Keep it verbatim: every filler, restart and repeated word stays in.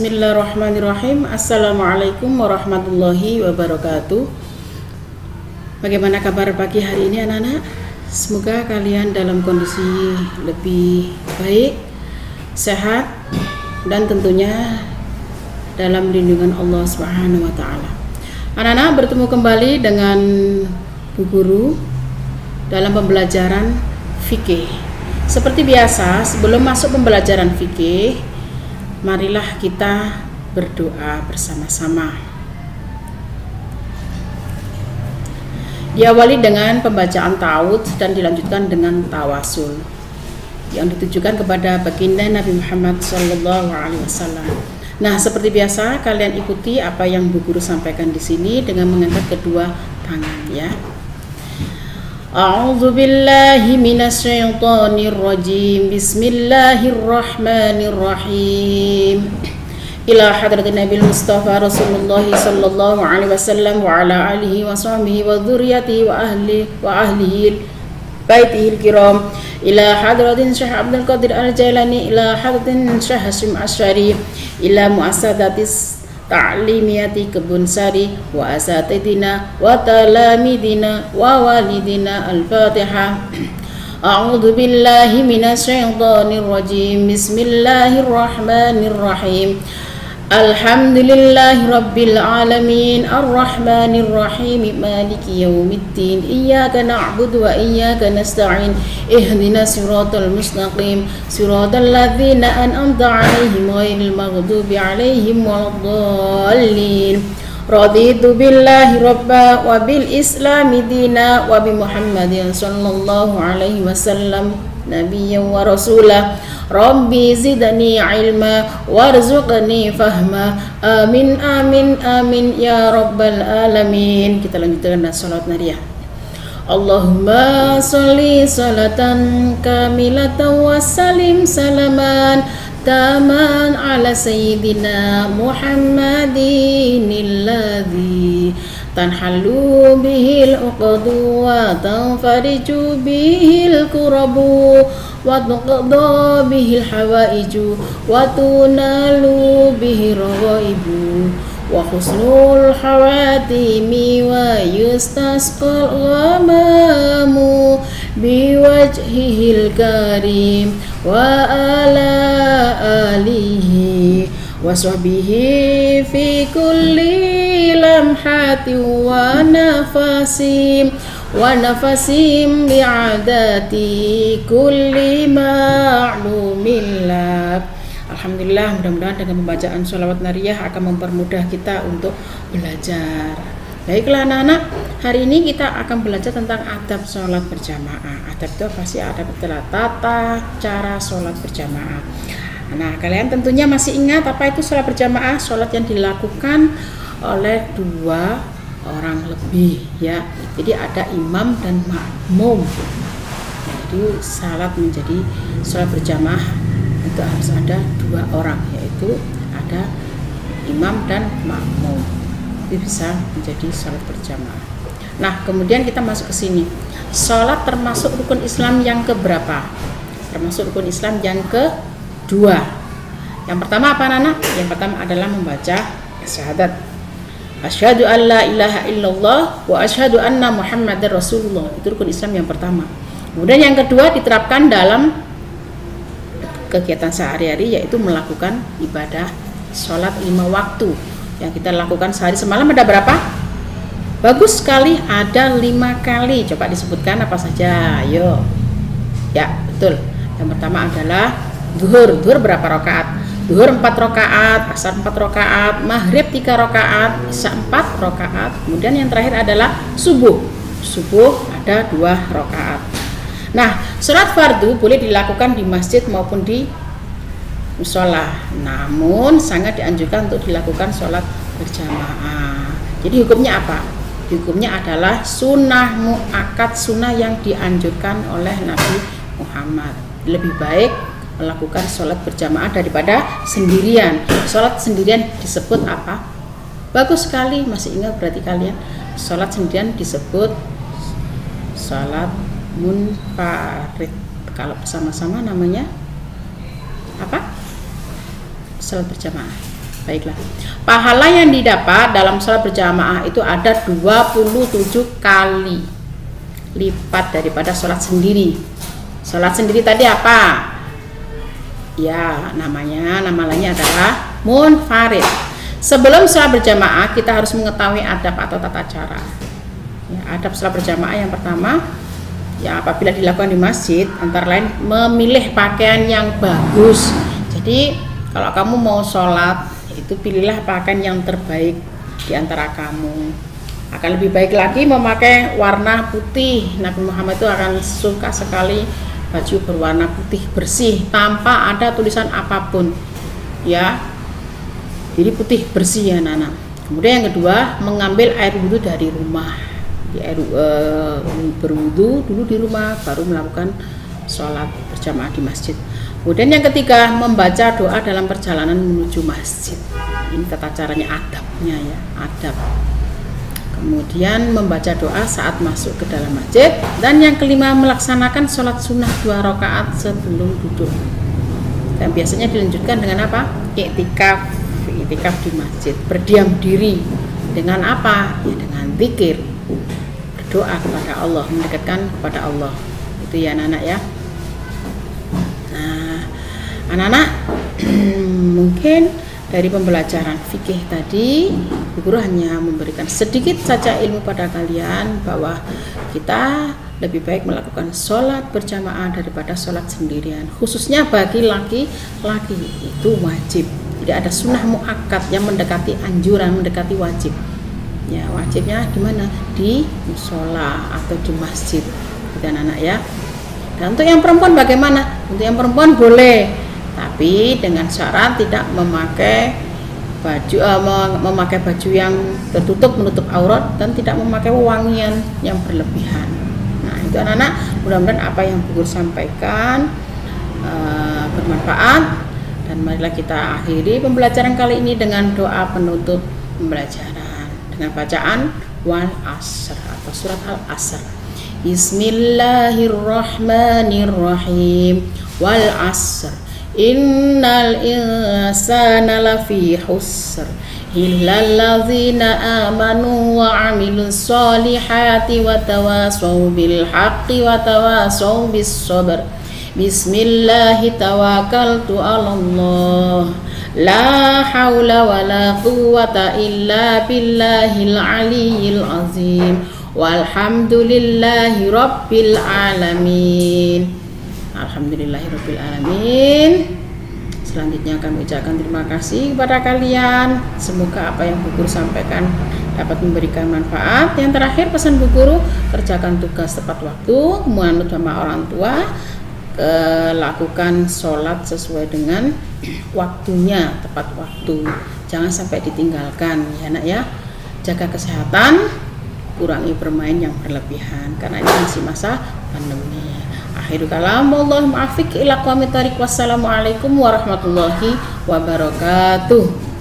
Bismillahirrahmanirrahim. Assalamualaikum warahmatullahi wabarakatuh. Bagaimana kabar pagi hari ini anak-anak? Semoga kalian dalam kondisi lebih baik, sehat, dan tentunya dalam lindungan Allah Subhanahu wa taala. Anak-anak bertemu kembali dengan Bu Guru dalam pembelajaran fikih. Seperti biasa, sebelum masuk pembelajaran fikih, marilah kita berdoa bersama-sama. Diawali dengan pembacaan ta'awudz dan dilanjutkan dengan tawasul yang ditujukan kepada baginda Nabi Muhammad shallallahu alaihi wasallam. Nah, seperti biasa kalian ikuti apa yang Bu Guru sampaikan di sini dengan mengangkat kedua tangan ya. A'udzu billahi minasy syaithanir rajim. Bismillahirrahmanirrahim. Ila hadratin Nabil Mustafa Rasulullah sallallahu alaihi wasallam wa ala alihi wa sahbihi wa dzurriyyatihi wa ahli wa ahlihi baitihil kiram. Ila hadratin Syekh Abdul Qadir Al-Jailani, ila hadratin Syekh Hasyim Asy'ari, ila muassadatis ta'limiyati Kebun Sari wa asatidina wa talamidina wa walidina. Al-Fatihah. A'udzu billahi minasy syaithanir rajim. Bismillahirrahmanirrahim. Alhamdulillahi rabbil alamin arrahmanir rahim maliki yaumiddin iyyaka na'budu wa iyyaka nasta'in ihdinas siratal mustaqim siratal ladzina an'amta 'alaihim ghairil maghdubi 'alaihim waladdallin. Raditu billahi rabba wa bil islami dina wa bi Muhammadin sallallahu alaihi wasallam nabiyyan wa rasulah. Rabbi zidni ilma warzuqni fahma. Amin amin amin ya rabbal alamin. Kita lanjutkan dengan salat nariyah. Allahumma sholli salatan kamilatan wa salim salaman taman ala sayyidina Muhammadin alladhi tanhalu bihil uqdu wa tanfariju bihil kurabu wa tuqda bihil hawaiju wa tunalu bihi rawaibu wa husnul hawatimi wa yustasqal ghamamu biwajhihil karim wa ala alihi wa sahbihi fi kulli lamhati wa nafasim wa nafasim bi'adati kulli ma'lumillah. Alhamdulillah, mudah-mudahan dengan pembacaan sholawat nariyah akan mempermudah kita untuk belajar. Baiklah anak-anak, hari ini kita akan belajar tentang adab sholat berjamaah. Adab itu pasti ada tata cara sholat berjamaah. Nah, kalian tentunya masih ingat apa itu sholat berjamaah? Sholat yang dilakukan oleh dua orang lebih ya. Jadi ada imam dan makmum. Jadi salat menjadi sholat berjamaah itu harus ada dua orang, yaitu ada imam dan makmum. Itu bisa menjadi sholat berjamaah. Nah, kemudian kita masuk ke sini. Sholat termasuk rukun Islam yang keberapa? Termasuk rukun Islam yang kedua. Yang pertama apa anak? Yang pertama adalah membaca syahadat. Asyhadu an la ilaha illallah wa asyhadu anna Muhammadar Rasulullah. Itu rukun Islam yang pertama. Kemudian yang kedua diterapkan dalam kegiatan sehari-hari, yaitu melakukan ibadah sholat lima waktu yang kita lakukan sehari semalam. Ada berapa? Bagus sekali, ada lima kali. Coba disebutkan apa saja. Ayo. Ya, betul. Yang pertama adalah zuhur. Zuhur berapa rakaat? Zuhur empat rakaat, asar empat rakaat, maghrib tiga rakaat, isya empat rakaat. Kemudian yang terakhir adalah subuh. Subuh ada dua rakaat. Nah, sholat fardu boleh dilakukan di masjid maupun di musola. Namun sangat dianjurkan untuk dilakukan sholat berjamaah. Jadi hukumnya apa? Hukumnya adalah sunnah muakkad, sunnah yang dianjurkan oleh Nabi Muhammad. Lebih baik melakukan sholat berjamaah daripada sendirian. Sholat sendirian disebut apa? Bagus sekali, masih ingat berarti kalian? Sholat sendirian disebut sholat munfarid. Kalau bersama-sama namanya apa? Sholat berjamaah. Baiklah, pahala yang didapat dalam sholat berjamaah itu ada dua puluh tujuh kali lipat daripada sholat sendiri. Sholat sendiri tadi apa? Ya, namanya, nama lainnya adalah munfarid. Sebelum sholat berjamaah kita harus mengetahui adab atau tata cara. Ya, adab sholat berjamaah yang pertama, ya apabila dilakukan di masjid, antara lain memilih pakaian yang bagus. Jadi kalau kamu mau sholat, itu pilihlah pakaian yang terbaik di antara kamu. Akan lebih baik lagi memakai warna putih. Nabi Muhammad itu akan suka sekali baju berwarna putih bersih tanpa ada tulisan apapun, ya. Jadi putih bersih ya Nana. Kemudian yang kedua, mengambil air wudhu dari rumah. Di air uh, berwudhu dulu di rumah, baru melakukan sholat berjamaah di masjid. Kemudian yang ketiga, membaca doa dalam perjalanan menuju masjid. Ini tata caranya, adabnya ya, adab. Kemudian membaca doa saat masuk ke dalam masjid. Dan yang kelima, melaksanakan sholat sunnah dua rakaat sebelum duduk. Dan biasanya dilanjutkan dengan apa? Iktikaf, iktikaf di masjid. Berdiam diri dengan apa? Ya dengan zikir, berdoa kepada Allah, mendekatkan kepada Allah. Itu ya anak-anak ya. Nah, anak-anak mungkin dari pembelajaran fikih tadi, Bu Guru hanya memberikan sedikit saja ilmu pada kalian bahwa kita lebih baik melakukan sholat berjamaah daripada sholat sendirian. Khususnya bagi laki-laki itu wajib. Tidak ada sunnah muakkad yang mendekati anjuran, mendekati wajib. Ya, wajibnya di mana? Di musola atau di masjid. Dan anak ya. Dan untuk yang perempuan bagaimana? Untuk yang perempuan boleh, tapi dengan syarat tidak memakai baju uh, memakai baju yang tertutup menutup aurat dan tidak memakai wewangian yang berlebihan. Nah, itu anak-anak, mudah-mudahan apa yang Bu Guru sampaikan uh, bermanfaat, dan marilah kita akhiri pembelajaran kali ini dengan doa penutup pembelajaran dengan bacaan wal asr atau surat al-asr. Bismillahirrahmanirrahim. Wal asr innal insana lafi khusr illal ladzina amanu wa amilus solihati wa tawasaw bil haqqi wa tawasaw bis sabr. Bismillahi tawakkaltu 'alallah la haula wala quwwata illa billahil aliyyil azim. Walhamdulillahi rabbil alamin. Alhamdulillahi rabbil alamin. Selanjutnya kami ucapkan terima kasih kepada kalian. Semoga apa yang Bu Guru sampaikan dapat memberikan manfaat. Yang terakhir, pesan Bu Guru, kerjakan tugas tepat waktu, menganut sama orang tua, ke, lakukan sholat sesuai dengan waktunya, tepat waktu. Jangan sampai ditinggalkan ya nak ya. Jaga kesehatan, kurangi bermain yang berlebihan karena ini masih masa pandemi. Akhirul kalam, wallahul muwaffiq ila aqwamit thoriq. Wassalamualaikum warahmatullahi wabarakatuh.